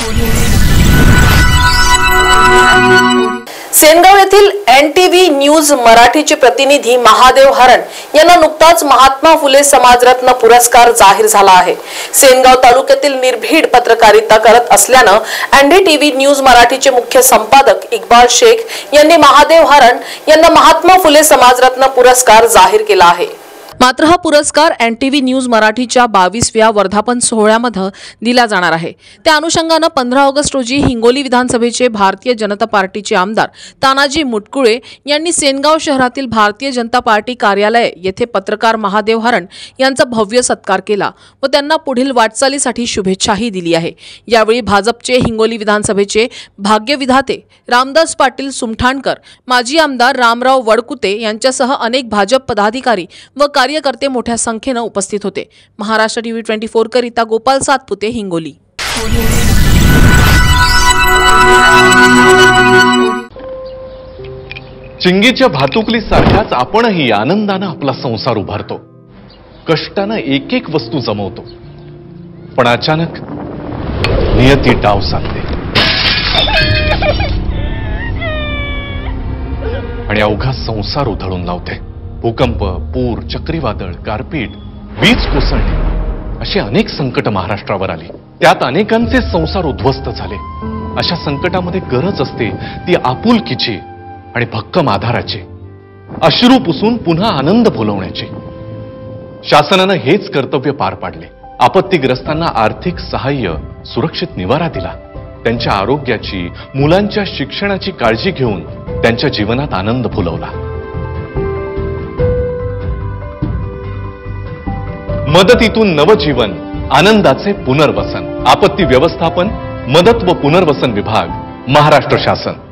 सेनगाव येथील NTV news मराठीचे प्रतिनिधी महादेव हरण यांना नुकताच महात्मा फुले समाजरत्न पुरस्कार जाहीर झाला आहे। सेनगाव तालुक्यातील निर्भीड पत्रकारिता करत असल्याने NTV न्यूज मराठीचे मुख्य संपादक इक्बाल शेख यांनी महादेव हरण यांना महात्मा फुले समाजरत्न पुरस्कार जाहीर केला आहे। मात्र हा पुरस्कार NTV न्यूज मराठीच्या 22व्या वर्धापन सोहळ्यामध्ये दिला जाणार आहे। त्या अनुषंगाने 15 ऑगस्ट रोजी हिंगोली विधानसभेचे भारतीय जनता पार्टीचे आमदार तानाजी मुटकुळे यांनी सेनगाव शहरातील भारतीय जनता पार्टी कार्यालय येथे पत्रकार महादेव हरण यांचा भव्य सत्कार केला व त्यांना पुढील वाटचालीसाठी शुभेच्छाही दिली आहे। यावेळी भाजपचे हिंगोली विधानसभेचे भाग्यविधाते रामदास पाटील सुमठाणकर, माजी आमदार रामराव वडकुते यांच्यासह अनेक भाजप पदाधिकारी व कार्यकर्ते मोठ्या संख्येने उपस्थित होते। महाराष्ट्र टीव्ही 24 करिता गोपाल सातपुते, हिंगोली। चिंगीच्या भातुकली सारख्याच आपणही आनंदाने आपला संसार उभारतो, कष्टाने एक एक वस्तू जमवतो, पण अचानक नियती डाव साधते आणि अवघा संसार उधळून लावते। भूकंप, पूर, चक्रीवादळ, गारपीट, वीज कोसळणे अशी अनेक संकट महाराष्ट्रावर आली। त्यात अनेकांचे संसार उद्ध्वस्त झाले। अशा संकटामध्ये गरज असते ती आपुलकीची आणि भक्कम आधाराची, अश्रू पुसून पुन्हा आनंद फुलवण्याची। शासनाने हेच कर्तव्य पार पाडले। आपत्तीग्रस्तांना आर्थिक सहाय्य, सुरक्षित निवारा दिला, त्यांच्या आरोग्याची, मुलांच्या शिक्षणाची काळजी घेऊन त्यांच्या जीवनात आनंद फुलवला। मदतीतून नवजीवन, आनंदाचे पुनर्वसन। आपत्ती व्यवस्थापन, मदत व पुनर्वसन विभाग, महाराष्ट्र शासन।